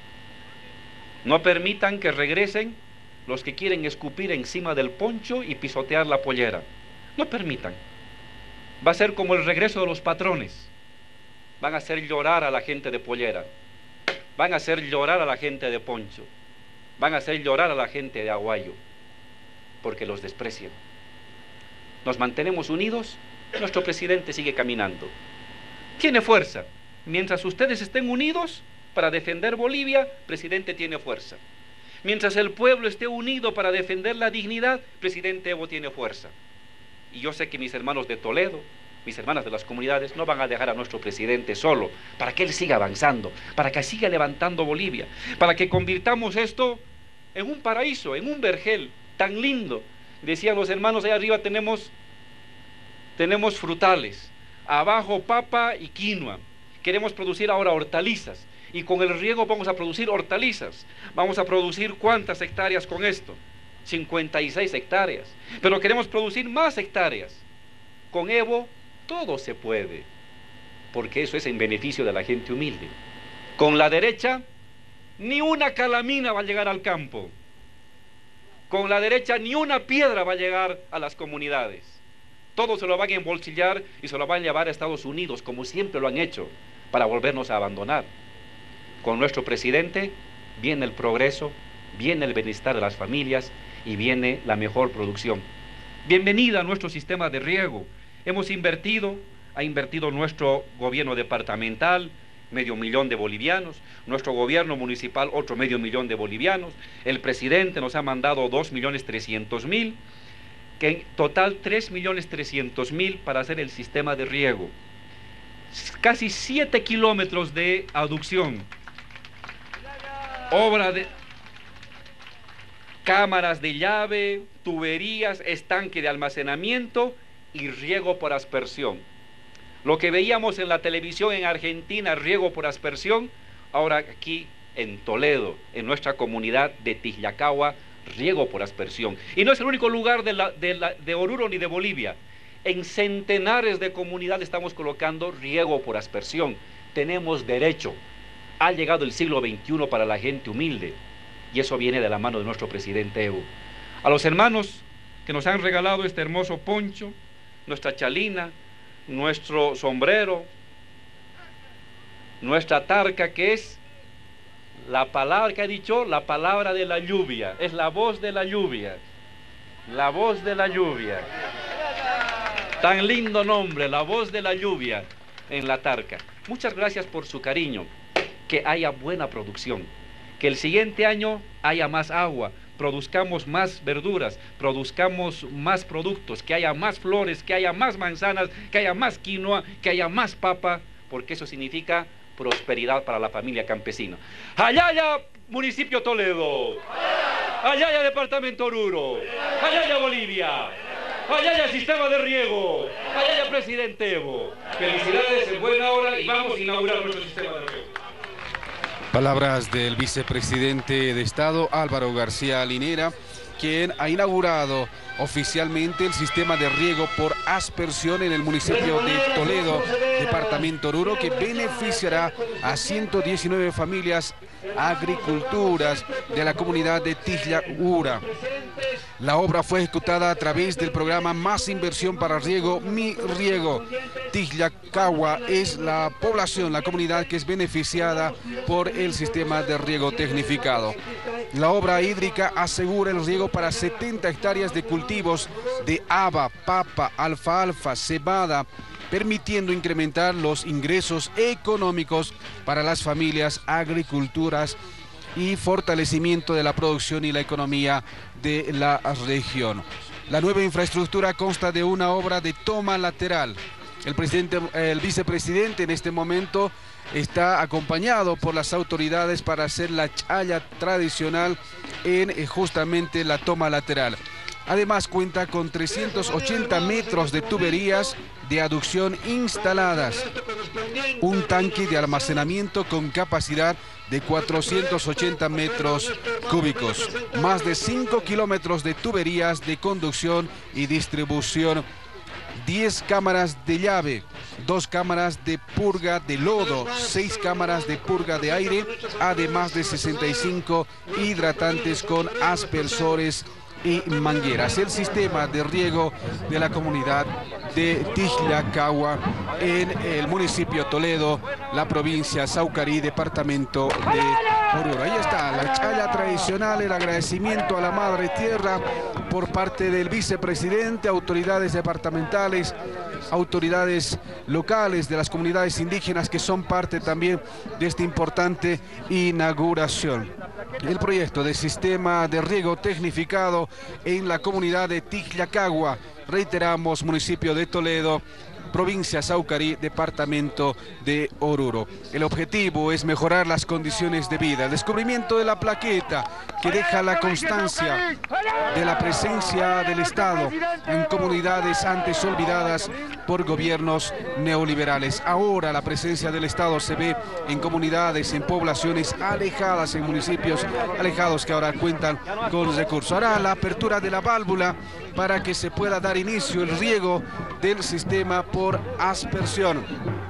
No permitan que regresen los que quieren escupir encima del poncho y pisotear la pollera. No permitan. Va a ser como el regreso de los patrones. Van a hacer llorar a la gente de pollera. Van a hacer llorar a la gente de poncho. Van a hacer llorar a la gente de aguayo. Porque los desprecian. Nos mantenemos unidos, nuestro presidente sigue caminando. Tiene fuerza. Mientras ustedes estén unidos para defender Bolivia, presidente tiene fuerza. Mientras el pueblo esté unido para defender la dignidad, presidente Evo tiene fuerza. Y yo sé que mis hermanos de Toledo, mis hermanas de las comunidades, no van a dejar a nuestro presidente solo, para que él siga avanzando, para que siga levantando Bolivia, para que convirtamos esto en un paraíso, en un vergel tan lindo. Decían los hermanos, allá arriba tenemos frutales, abajo papa y quinoa. Queremos producir ahora hortalizas, y con el riego vamos a producir hortalizas. Vamos a producir ¿cuántas hectáreas con esto? 56 hectáreas. Pero queremos producir más hectáreas. Con Evo todo se puede, porque eso es en beneficio de la gente humilde. Con la derecha, ni una calamina va a llegar al campo. Con la derecha, ni una piedra va a llegar a las comunidades. Todo se lo van a embolsillar y se lo van a llevar a Estados Unidos, como siempre lo han hecho, para volvernos a abandonar. Con nuestro presidente viene el progreso, viene el bienestar de las familias y viene la mejor producción. Bienvenida a nuestro sistema de riego. Ha invertido nuestro gobierno departamental, 500,000 de bolivianos, nuestro gobierno municipal, otro 500,000 de bolivianos, el presidente nos ha mandado 2,300,000, que en total 3,300,000 para hacer el sistema de riego. Casi 7 kilómetros de aducción, obra de cámaras de llave, tuberías, estanque de almacenamiento y riego por aspersión. Lo que veíamos en la televisión en Argentina, riego por aspersión, ahora aquí en Toledo, en nuestra comunidad de Tijlacagua, riego por aspersión. Y no es el único lugar de Oruro ni de Bolivia. En centenares de comunidades estamos colocando riego por aspersión. Tenemos derecho. Ha llegado el siglo XXI para la gente humilde, y eso viene de la mano de nuestro presidente Evo. A los hermanos que nos han regalado este hermoso poncho, nuestra chalina, nuestro sombrero, nuestra tarca, que es la palabra que ha dicho, la palabra de la lluvia, es la voz de la lluvia, la voz de la lluvia. Tan lindo nombre, la voz de la lluvia en la tarca. Muchas gracias por su cariño, que haya buena producción, que el siguiente año haya más agua, produzcamos más verduras, produzcamos más productos, que haya más flores, que haya más manzanas, que haya más quinoa, que haya más papa, porque eso significa prosperidad para la familia campesina. Ayaya, municipio Toledo. Ayaya, departamento Oruro. Ayaya, Bolivia. Ayaya, sistema de riego. Ayaya, presidente Evo. Felicidades, en buena hora, y vamos a inaugurar nuestro sistema de riego. Palabras del vicepresidente de Estado, Álvaro García Linera, quien ha inaugurado oficialmente el sistema de riego por aspersión en el municipio de Toledo, departamento Oruro, que beneficiará a 119 familias agricultoras de la comunidad de Tixla Ura. La obra fue ejecutada a través del programa Más Inversión para Riego, Mi Riego. Tixlacagua es la población, la comunidad que es beneficiada por el sistema de riego tecnificado. La obra hídrica asegura el riego para 70 hectáreas de cultivos de haba, papa, alfalfa, cebada, permitiendo incrementar los ingresos económicos para las familias agricultoras y fortalecimiento de la producción y la economía de la región. La nueva infraestructura consta de una obra de toma lateral. El vicepresidente en este momento está acompañado por las autoridades para hacer la chaya tradicional en justamente la toma lateral. Además cuenta con 380 metros de tuberías de aducción instaladas, un tanque de almacenamiento con capacidad de 480 metros cúbicos, más de 5 kilómetros de tuberías de conducción y distribución, 10 cámaras de llave, 2 cámaras de purga de lodo, 6 cámaras de purga de aire, además de 65 hidratantes con aspersores y mangueras. El sistema de riego de la comunidad de Tixlacagua en el municipio Toledo, la provincia Saucarí, departamento de Oruro. Ahí está la chaya tradicional, el agradecimiento a la Madre Tierra por parte del vicepresidente, autoridades departamentales, autoridades locales de las comunidades indígenas que son parte también de esta importante inauguración. El proyecto de sistema de riego tecnificado en la comunidad de Tixlacagua, reiteramos, municipio de Toledo, provincia Saucarí, departamento de Oruro. El objetivo es mejorar las condiciones de vida. El descubrimiento de la plaqueta que deja la constancia de la presencia del Estado en comunidades antes olvidadas por gobiernos neoliberales. Ahora la presencia del Estado se ve en comunidades, en poblaciones alejadas, en municipios alejados que ahora cuentan con recursos. Ahora la apertura de la válvula para que se pueda dar inicio el riego del sistema por aspersión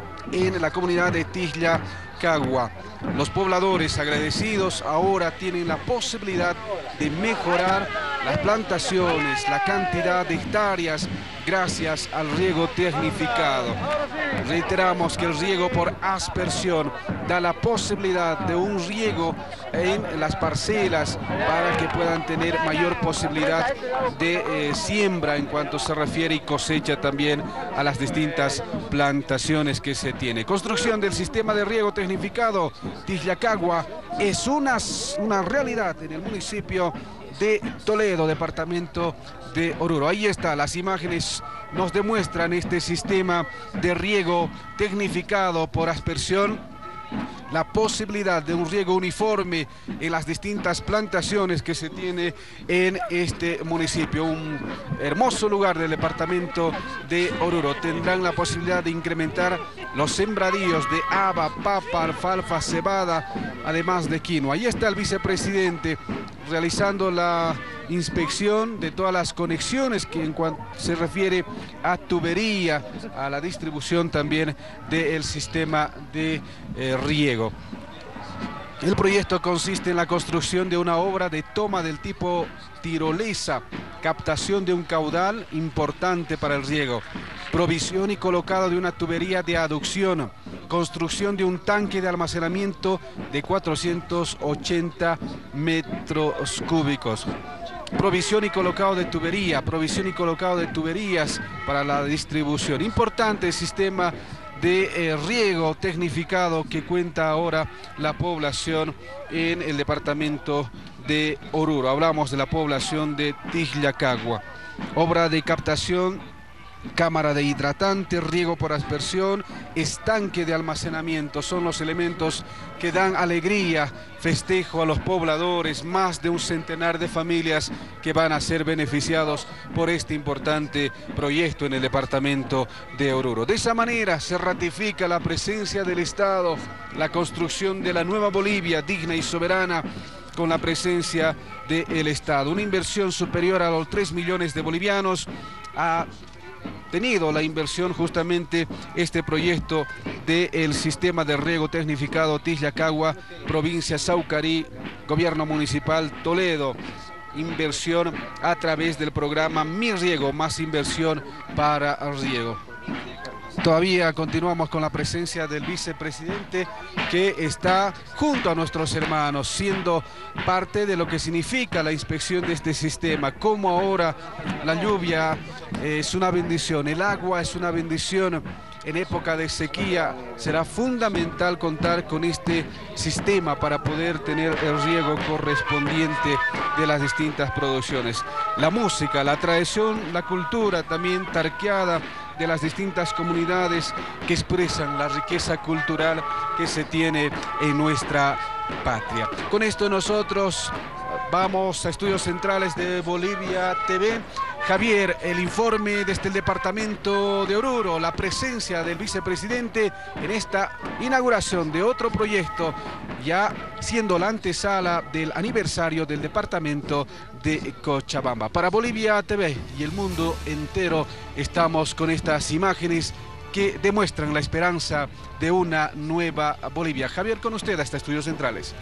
en la comunidad de Tixlacagua. Los pobladores agradecidos ahora tienen la posibilidad de mejorar las plantaciones, la cantidad de hectáreas gracias al riego tecnificado. Reiteramos que el riego por aspersión da la posibilidad de un riego en las parcelas para que puedan tener mayor posibilidad de siembra en cuanto se refiere y cosecha también a las distintas plantaciones que se tiene. Construcción del sistema de riego tecnificado Tixlacagua es una realidad en el municipio de Toledo, departamento de Oruro. Ahí está, las imágenes nos demuestran este sistema de riego tecnificado por aspersión la posibilidad de un riego uniforme en las distintas plantaciones que se tiene en este municipio. Un hermoso lugar del departamento de Oruro. Tendrán la posibilidad de incrementar los sembradíos de haba, papa, alfalfa, cebada, además de quinoa. Ahí está el vicepresidente realizando la inspección de todas las conexiones que en cuanto se refiere a tubería, a la distribución también del sistema de riego. El proyecto consiste en la construcción de una obra de toma del tipo tirolesa, captación de un caudal importante para el riego, provisión y colocado de una tubería de aducción, construcción de un tanque de almacenamiento de 480 metros cúbicos. Provisión y colocado de tubería, provisión y colocado de tuberías para la distribución. Importante el sistema de riego tecnificado que cuenta ahora la población en el departamento de Oruro. Hablamos de la población de Tixllacagua. Obra de captación, cámara de hidratante, riego por aspersión, estanque de almacenamiento. Son los elementos que dan alegría, festejo a los pobladores, más de un centenar de familias que van a ser beneficiados por este importante proyecto en el departamento de Oruro. De esa manera se ratifica la presencia del Estado, la construcción de la nueva Bolivia digna y soberana, con la presencia del Estado. Una inversión superior a los 3 millones de bolivianos ha tenido la inversión justamente este proyecto del sistema de riego tecnificado Tixllacagua, provincia Saucarí, gobierno municipal Toledo. Inversión a través del programa Mi Riego, más inversión para el riego. Todavía continuamos con la presencia del vicepresidente, que está junto a nuestros hermanos, siendo parte de lo que significa la inspección de este sistema. Como ahora la lluvia es una bendición, el agua es una bendición. En época de sequía será fundamental contar con este sistema para poder tener el riego correspondiente de las distintas producciones. La música, la tradición, la cultura también tarqueada de las distintas comunidades que expresan la riqueza cultural que se tiene en nuestra patria. Con esto nosotros vamos a Estudios Centrales de Bolivia TV. Javier, el informe desde el departamento de Oruro, la presencia del vicepresidente en esta inauguración de otro proyecto, ya siendo la antesala del aniversario del departamento de Cochabamba. Para Bolivia TV y el mundo entero estamos con estas imágenes que demuestran la esperanza de una nueva Bolivia. Javier, con usted hasta Estudios Centrales.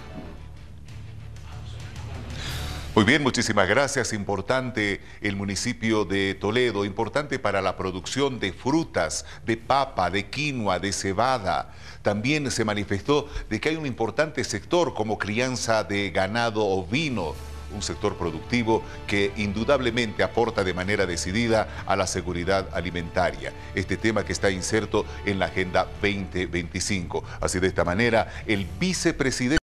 Muy bien, muchísimas gracias. Importante el municipio de Toledo, importante para la producción de frutas, de papa, de quinoa, de cebada. También se manifestó de que hay un importante sector como crianza de ganado ovino, un sector productivo que indudablemente aporta de manera decidida a la seguridad alimentaria. Este tema que está inserto en la Agenda 2025. Así de esta manera, el vicepresidente